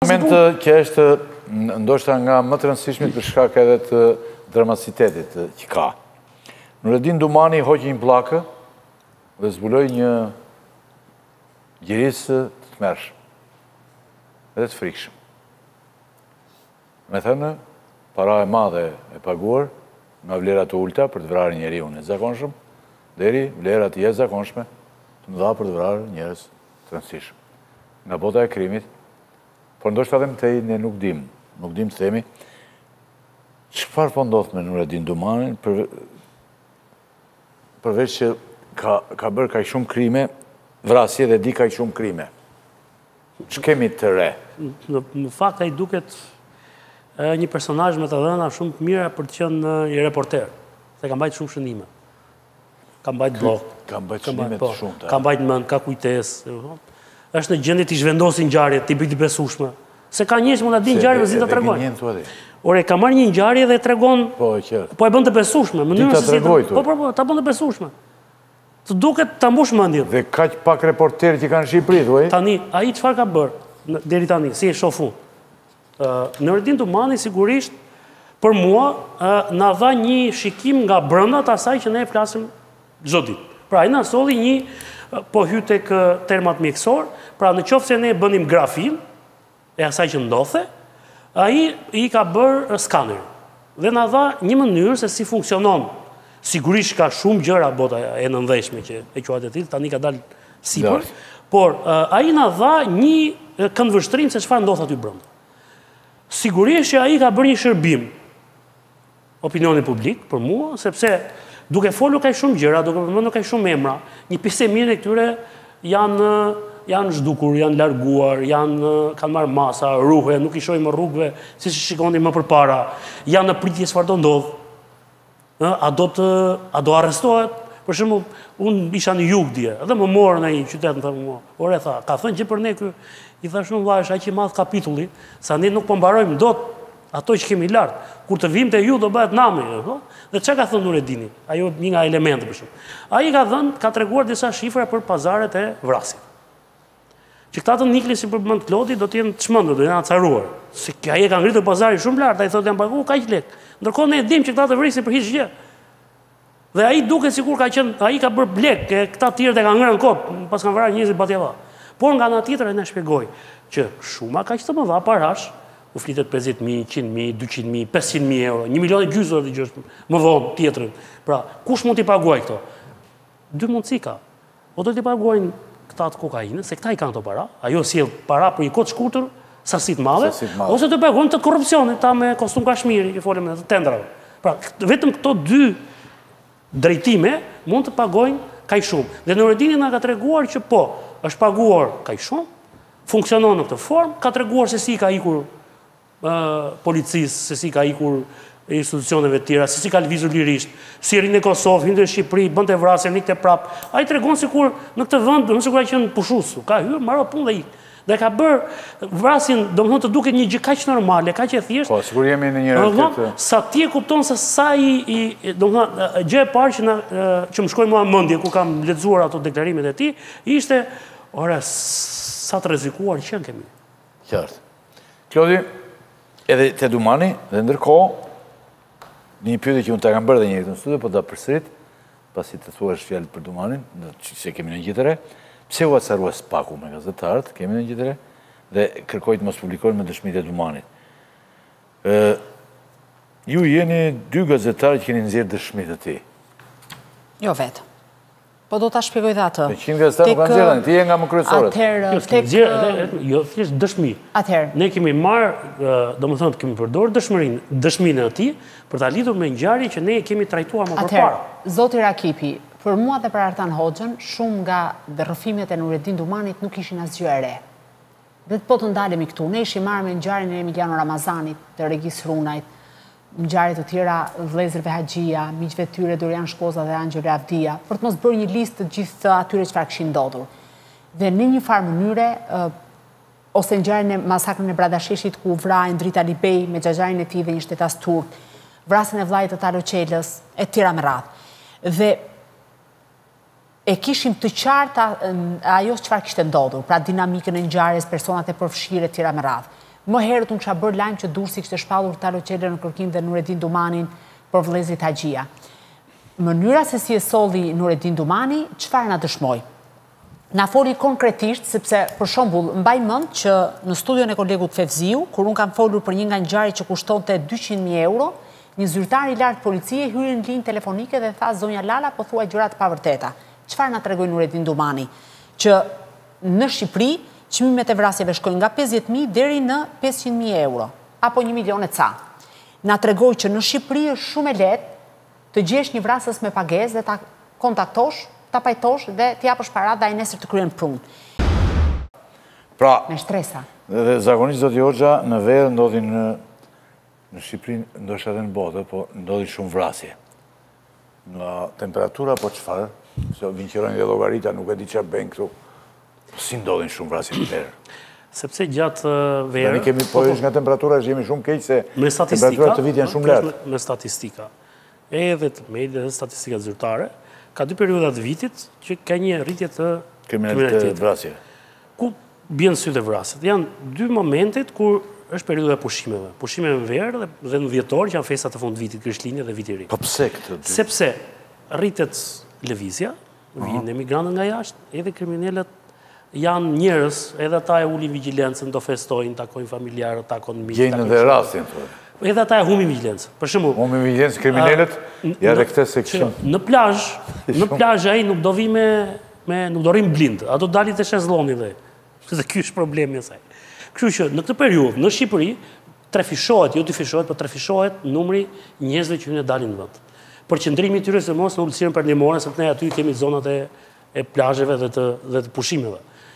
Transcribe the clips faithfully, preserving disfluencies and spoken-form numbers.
moment që është ndoshta nga më të rëndësishmit për shkak edhe të dramatitetit që ka. Nureddin Dumani hoqi një pllakë dhe zbuloi një gjirisë të tmerrshëm dhe të frikshëm. Me thënë, para e madhe e paguar nga vlerat të ulta për të vrarë njeriu e zakonshëm, deri vlerat të jashtëzakonshme të mëdha për të vrarë njerëz të rëndësishëm. Nga bota e krimit, por ndoshta edhe më tej ne nuk dim, nuk dim të themi çfarë po ndodh me Nureddin Dumanin për përveç që ka ka bërë kaq shumë krime, vrasje dhe di kaq shumë krime. Ç'kemi të re? Në fakt ai duket një personazh me të dhëna shumë të mira për të qenë një reporter, se ka mbajtur shumë shënime. Ka mbajtur blog, ka mbajtur shënime të shumta. Ka mbajtur mend, ka kujtesë. Është në gjendje të zhvendosin ngjarjet, të bëj të besueshme. Se ka njerëz që mund ta dinë ngjarjen dhe ta tregojnë. Ore, ka marrë një ngjarje dhe tregon, po e qartë. Po e bën të besueshme, në mënyrë se si. Po po po, ta bën të besueshme. Të duket ta mbush mendjen. Dhe kaq pak reporterë që kanë në Shqipëri, thuaj. Tani, ai çfarë ka bërë deri tani, si e shoh unë? Nureddin Dumani sigurisht për mua na dha një shikim nga brenda të asaj që ne flasim çdo ditë. Pra ai na solli një po hy tek termat mjekësor, pra në qoftë se ne bënim grafin e asaj që ndodhe, ai i ka bërë skaner dhe na dha një mënyrë se si funksionon. Sigurisht ka shumë gjëra bota e nëndheshme që e quajnë të tillë, tani ka dalë sipër, por ai na dha një këndvështrim se çfarë ndodh aty brenda. Sigurisht që ai ka bërë një shërbim opinionit publik për mua, sepse duke folur kaq shumë gjëra, duke përmendur kaq shumë emra, një pjesë e mirë e këtyre janë janë zhdukur, janë larguar, janë kanë marrë masa, rruhe, nuk i shohim rrugëve siç shikonin më përpara, janë në pritje çfarë do ndodh. A do të a do arrestohet? Për shembull, unë isha në jug dje, edhe më morën ai qytet, më thonë mua. Ore tha, ka thënë që për ne ky, i thash unë vllash, aq i madh kapitulli, sa ne nuk po mbarojmë dot ato që kemi lart. Kur të vim te ju do bëhet nami, ëh. Dhe çka ka thënë Nureddini? Ajo një nga elementet për shembull. Ai ka thënë, ka treguar disa shifra për pazaret e vrasjeve. Që këta të nikli si për mend Klodi do të jenë të çmendur, do jenë acaruar. Se ai e ka ngritur pazarin shumë lart, ai thotë janë paguar kaq lek. Ndërkohë ne e dimë që këta të vrisin për hiç gjë. Dhe ai duket sikur ka qenë, ai ka bërë blek, e këta të tjerë e kanë ngrënë kot, pas kanë vrarë njerëz batjava. Por nga ana tjetër ai na shpjegoi që shuma kaq të mëdha parash, u flitet pesëdhjetë mijë, njëqind mijë, dyqind mijë, pesëqind mijë euro, një milion e gjysmë dhe gjësh më vonë tjetrën. Pra, kush mund t'i paguaj këto? Dy mundësi ka. O do t'i paguajnë këta të kokainës, se këta i kanë këto para, ajo sjell para për një kohë të shkurtër, sasi të madhe, ose të paguajnë të korrupsionit, ta me kostum kashmiri, që folëm të tendrave. Pra, vetëm këto dy drejtime mund të pagojnë kaq shumë. Dhe Nureddini na ka treguar që po, është paguar kaq shumë, funksionon në këtë formë, ka treguar se si ka ikur policisë, se si ka ikur institucioneve të tjera, se si ka lëvizur lirisht, si rrinë në Kosovë, hyn në Shqipëri, bënte vrasje, nikte prap. Ai tregon sikur në këtë vend, domosdoshmë sikur ka qenë pushus, ka hyrë, marrë punë dhe ik. Dhe ka bërë vrasjen, domethënë të duket një gjë kaq normale, kaq e thjeshtë. Po, sikur jemi në një realitet. Sa ti e kupton se sa i, domethënë, gjë e parë që na që më shkoi mua në mendje kur kam lexuar ato deklarimet e tij, ishte, ora, sa të rrezikuar që kemi. Qartë. Klodi, edhe te Dumani, dhe ndërkohë një pyetje që unë ta kam bërë dhe një këtë në studio, po ta përsërit, pasi të thuash fjalë për Dumanin, se kemi në gjithëre, pse u acarua spaku me gazetarët, kemi në gjithëre, dhe kërkoj të mos publikojnë me dëshmitë e Dumanit. Ju jeni dy gazetarë që keni nxjerrë dëshmitë të tij. Jo vetë. Po do ta shpjegoj dhe atë. Me qind gazetarë nuk kanë nxjerrë, ti je nga më kryesorët. Atëherë tek jo thjesht dëshmi. Atëherë. Ne kemi marrë, domethënë kemi përdorur dëshmërinë, dëshminë e tij për ta lidhur me ngjarje që ne e kemi trajtuar më përpara. Atëherë, zoti Rakipi, për mua dhe për Artan Hoxhën, shumë nga rrëfimet e Nureddin Dumanit nuk ishin asgjë e re. Dhe po të ndalemi këtu, ne ishim marrë me ngjarjen e Emiliano Ramazanit, të Regis Runajt, ngjarje të tjera vëllezërve Haxhia, miqve të tyre Dorian Shkoza dhe Angelo Avdia, për të mos bërë një listë të gjithë atyre çfarë kishin ndodhur. Dhe në një farë mënyre, ose ngjarjen e masakrën e Bradasheshit ku vrajnë Drita Libej me xhaxharin e tij dhe një shtetas turk, vrasjen e vllajit të Taro Qelës, e tjera me radhë. Dhe e kishim të qarta ajo çfarë kishte ndodhur, pra dinamikën e ngjarjes, personat e përfshirë e tjera me radhë. Më herët unë kisha bërë lajm që Durrësi kishte shpallur Talo Qele në kërkim dhe Nureddin Dumanin për vëllezërit Haxhia. Mënyra se si e solli Nureddin Dumani, çfarë na dëshmoi? Na foli konkretisht, sepse për shembull mbaj mend që në studion e kolegut Fevziu, kur unë kam folur për një nga ngjarjet që kushtonte dyqind mijë euro, një zyrtar i lartë policie hyri në linjë telefonike dhe tha zonja Lala po thua gjëra të pavërteta. Çfarë na tregoi Nureddin Dumani? Që në Shqipëri çmimet e vrasjeve shkojnë nga pesëdhjetë mijë deri në pesëqind mijë euro, apo një milion e ca. Na tregoi që në Shqipëri është shumë e lehtë të gjesh një vrasës me pagesë dhe ta kontaktosh, ta pajtosh dhe t'i japësh paratë dhe ai nesër të kryen punë. Pra, me shtresa. Dhe zakonisht zoti Hoxha, në verë ndodhin në në Shqipëri, ndoshta edhe në botë, po ndodhin shumë vrasje. Nga temperatura po çfarë? Se vinqërojnë dhe llogarita, nuk e di çfarë bën këtu. Si ndodhin shumë vrasje në verë? Sepse gjatë verë... Ne kemi, po është nga temperatura, është jemi shumë keq se temperaturat të vitit janë shumë lartë. Me statistika, edhe të media dhe statistikat zyrtare, ka dy periudat vitit që ka një rritje të kriminalitet vrasje. Ku bjen sy dhe vrasjet? Janë dy momentet kur është periuda e pushimeve. Pushimeve në verë dhe në dhjetor që janë festat të fund vitit, Krishtlindje dhe Viti i Ri. Po pse këtë dy? Sepse rritet lëvizja, vijnë emigrantët nga jashtë, edhe kriminalët janë njerëz, edhe ata e ulin vigjilencën, do festojnë, takojnë familjarët, takojnë miq. Gjejnë edhe rastin thonë. Edhe ata e humbin vigjilencën. Për shembull, humbin vigjilencën kriminalët, ja edhe këtë se kishim. Në plazh, në plazh ai nuk do vi me me nuk do rrim blind, ato dalin te shezlloni dhe. Sepse ky është problemi i saj. Kështu që në këtë periudhë në Shqipëri trefishohet, jo trefishohet, por trefishohet numri njerëzve që hyn e dalin në vend. Përqendrimi i tyre se mos në ulësirën perlimore, sepse ne aty kemi zonat e e plazheve dhe të dhe të pushimeve.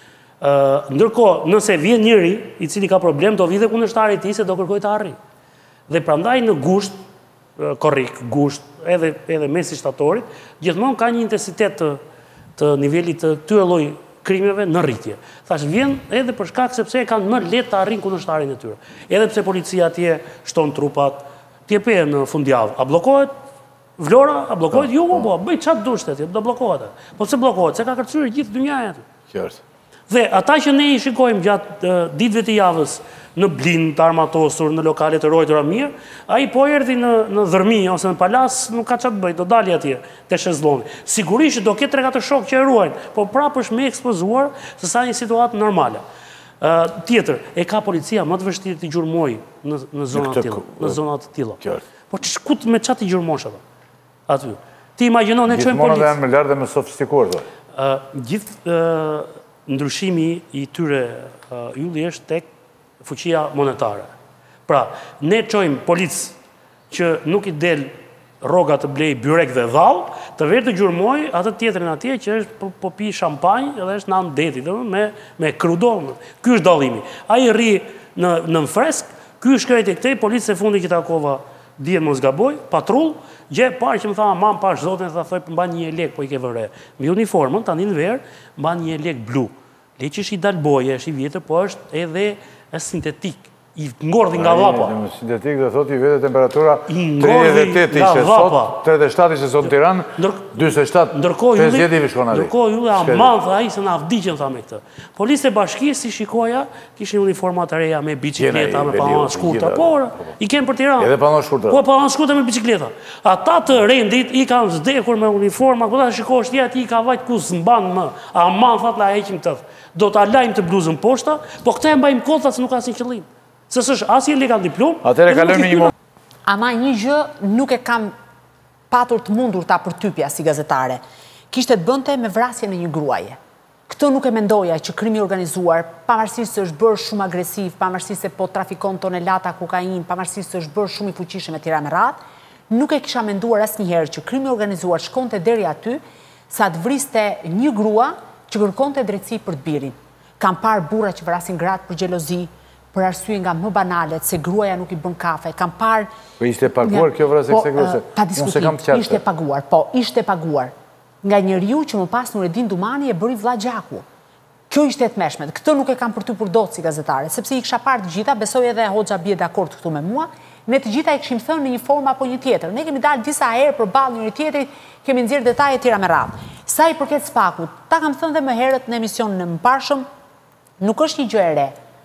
Ë, ndërkohë, nëse vjen njëri i cili ka problem, do vi dhe kundërshtari i tij se do kërkojë të arrijë. Dhe prandaj në gusht, korrik, gusht, edhe edhe mesi shtatorit, gjithmonë ka një intensitet të të nivelit të këtyre lloj krimeve në rritje. Thash vjen edhe për shkak sepse e kanë më lehtë të arrijnë kundërshtarin e tyre. Edhe pse policia atje shton trupat, ti e pe në fundjavë, a bllokohet Vlora, a bllokohet? Jo, po, bëj çat dush ti, do bllokohet. Po pse bllokohet? Se ka kërcyer gjithë dynjaja aty. Qartë. Dhe ata që ne i shikojmë gjatë ditëve të javës në blind, të armatosur, në lokale të ruajtura mirë, ai po erdhi në në dhërmi ose në palas, nuk ka çfarë të bëj, do dali atje te shezlloni. Sigurisht do ketë tre katër shok që e ruajnë, po prapë është më ekspozuar se sa një situatë normale. Uh, tjetër, e ka policia më të vështirë të gjurmoj në në zona të tilla, në zona të tilla. Po ç'kut me çat i gjurmosh ato? Aty. Ti imagjino ne çojmë policë. Gjithmonë janë më lart dhe më sofistikuar thonë. Ë gjithë ndryshimi i tyre ylli është tek fuqia monetare. Pra, ne çojmë policë që nuk i del rroga të blej byrek dhe dhall, të vetë të gjurmoj atë tjetrin atje që është po, po pi shampanjë edhe është në anë deti, me me krudon. Ky është dallimi. Ai rri në në fresk, ky shkreti këtej policë e fundi që takova dihet mos gaboj, patrull, gjë parë që më tha, mam pash zotin, tha thoj mban një lek, po i ke vënë. Me uniformën tani në verë mban një lek blu. Leqi është i dalboje, është i vjetër, po është edhe sintetik. I ngordhi nga dhapa. Sintetik dhe thot i vete temperatura tridhjetë e tetë ishe sot, tridhjetë e shtatë ishe sot në Tiranë, dyqindë e shtatë, pesëdhjetë i vishkon aty. Ndërkohë ju dhe aman, tha ai se na vdiqën tha me këtë. Policët e bashkisë si shikoja, kishin uniforma të reja me bicikleta, me pallona shkurtra, por i kenë për Tiranë. Edhe pallona shkurtra. Po pallona shkurtra me bicikleta. Ata të rendit i kanë vdekur me uniforma, kur ta shikosh ti aty i ka vajt ku s'mban më. Aman thot la heqim këtë. Do ta lajm të bluzën poshta, po këtë e mbajmë kota se nuk ka asnjë qëllim. Se s'është asnjë legal diplom. Atëherë kalojmë një moment. Ama një gjë nuk e kam patur të mundur ta përtypja si gazetare. Kishte të bënte me vrasjen e një gruaje. Këtë nuk e mendoja që krimi organizuar, pavarësisht se është bërë shumë agresiv, pavarësisht se po trafikon tonelata kokain, pavarësisht se është bërë shumë i fuqishëm e tjera me radhë, nuk e kisha menduar asnjëherë që krimi organizuar shkonte deri aty sa të vriste një grua që kërkonte drejtësi për të birin. Kam parë burra që vrasin gratë për xhelozi, për arsye nga më banalet, se gruaja nuk i bën kafe. Kam parë... Po ishte paguar kjo vrasje kësaj gruaje? Pa diskutim, ishte paguar, po, ishte paguar. Nga njeriu që më pas Nureddin Dumani e bëri vlla gjaku. Kjo ishte e tmeshme. Këtë nuk e kam përtypur dot si gazetare, sepse i kisha parë të gjitha, besoj edhe Hoxha bie dakord këtu me mua, ne të gjitha i kishim thënë në një formë apo një tjetër. Ne kemi dalë disa herë përballë njëri tjetrit, kemi nxjerrë detaje të tjera me radhë. Sa i përket Spakut, ta kam thënë dhe më herët në emisionin e mëparshëm, nuk është një gjë e re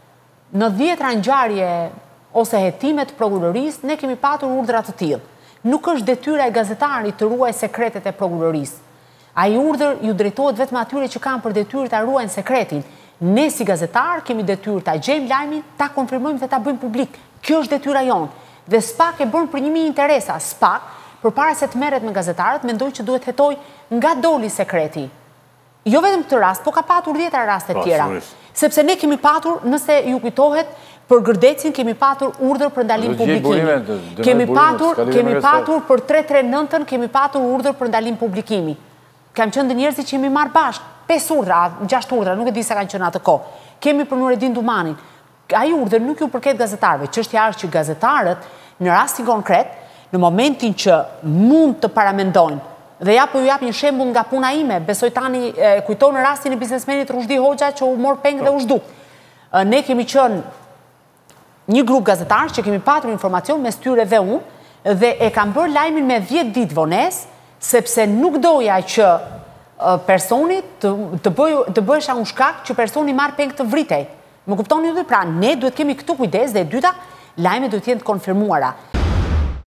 në dhjetra ngjarje ose hetime të prokurorisë, ne kemi patur urdhra të tillë. Nuk është detyra e gazetarit të ruajë sekretet e prokurorisë. Ai urdhër ju drejtohet vetëm atyre që kanë për detyrë ta ruajnë sekretin. Ne si gazetar kemi detyrë ta gjejmë lajmin, ta konfirmojmë dhe ta bëjmë publik. Kjo është detyra jonë. Dhe SPAK e bën për një mijë interesa. SPAK, përpara se të merret me gazetarët, mendoj që duhet hetoj nga doli sekreti. Jo vetëm këtë rast, po ka patur dhjetra raste tjera. Sepse ne kemi patur, nëse ju kujtohet, për Gërdecin kemi patur urdhër për ndalim publikimi. Kemi patur, kemi patur për tre tre nëntën kemi patur urdhër për ndalim publikimi. Kam qenë njerëzit që jemi marrë bashkë, pesë urdhra, gjashtë urdhra, nuk e di se kanë qenë atë kohë. Kemi për Nureddin Dumanin. Ai urdhër nuk ju përket gazetarëve. Çështja është që gazetarët në rastin konkret, në momentin që mund të paramendojnë, dhe ja po ju jap një shembull nga puna ime, besoj tani kujton në rastin e biznesmenit Rushdi Hoxha që u mor peng dhe u zhdu. Ne kemi qenë një grup gazetarë që kemi patur informacion mes tyre dhe unë, dhe e kam bërë lajmin me dhjetë ditë vonesë, sepse nuk doja që personi të bëhesha unë shkak që personi marrë peng të vritej. Më kuptoni ju dhe pra, ne duhet kemi këtu kujdes dhe e dyta, lajme duhet jenë të konfirmuara.